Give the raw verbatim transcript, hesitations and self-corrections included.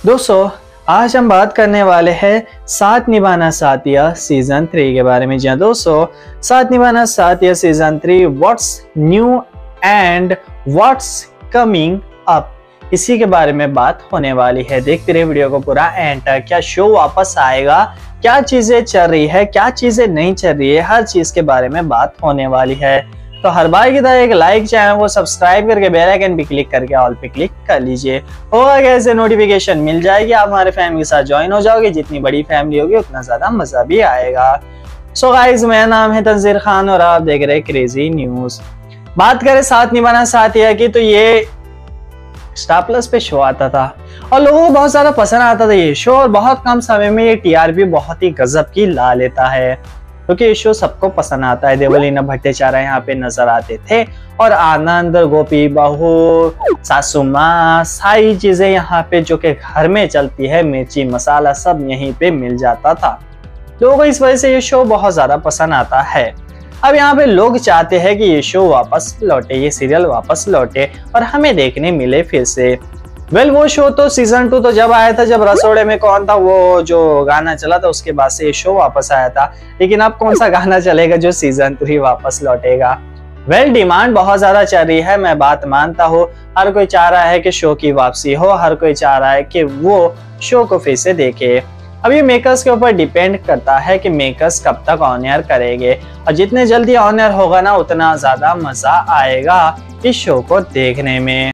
दोस्तों, आज हम बात करने वाले हैं साथ निभाना साथिया सीजन थ्री के बारे में। जी हाँ दोस्तों, Saath Nibhana Saathiya season three what's new and what's coming up, इसी के बारे में बात होने वाली है। देखते रहिए वीडियो को पूरा एंड तक। क्या शो वापस आएगा, क्या चीजें चल रही है, क्या चीजें नहीं चल रही है, हर चीज के बारे में बात होने वाली है। तो हर बार की तरह एक लाइक, चैनल को सब्सक्राइब करके बेल आइकन पे क्लिक करके ऑल पे क्लिक कर लीजिए। होगा कैसे नोटिफिकेशन मिल जाएगी, आप हमारे फैमिली के साथ ज्वाइन हो जाओगे। जितनी बड़ी फैमिली होगी उतना ज्यादा मजा भी आएगा। सो गाइस, मेरा नाम है तंजीर खान और आप देख रहे हैं क्रेजी न्यूज। बात करें साथ निभाना साथिया की, तो ये स्टार प्लस पे शो आता था और लोगों को बहुत ज्यादा पसंद आता था ये शो, और बहुत कम समय में ये टीआरपी बहुत ही गजब की ला लेता है, क्योंकि ये शो सबको पसंद आता है। देवलीना भट्टाचार्य यहाँ पे नजर आते थे और आनंद, गोपी बहू, सासू माँ, सारी चीजें यहाँ पे जो कि घर में चलती है, मिर्ची मसाला सब यहीं पे मिल जाता था। लोगों को इस वजह से ये शो बहुत ज्यादा पसंद आता है। अब यहाँ पे लोग चाहते हैं कि ये शो वापस लौटे, ये सीरियल वापस लौटे और हमें देखने मिले फिर से। वेल well, वो शो तो सीजन टू तो जब आया था, जब रसोड़े में कौन था वो जो गाना चला था, उसके बाद से ये शो वापस आया था। लेकिन अब कौन सा गाना चलेगा जो सीजन थ्री वापस लौटेगा? वेल well, डिमांड बहुत ज्यादा चल रही है, मैं बात मानता हूँ। हर कोई चाह रहा है कि शो की वापसी हो, हर कोई चाह रहा है कि वो शो को फिर से देखे। अब ये मेकर्स के ऊपर डिपेंड करता है कि मेकर्स कब तक ऑन एयर करेंगे, और जितने जल्दी ऑन एयर होगा ना, उतना ज्यादा मजा आएगा इस शो को देखने में।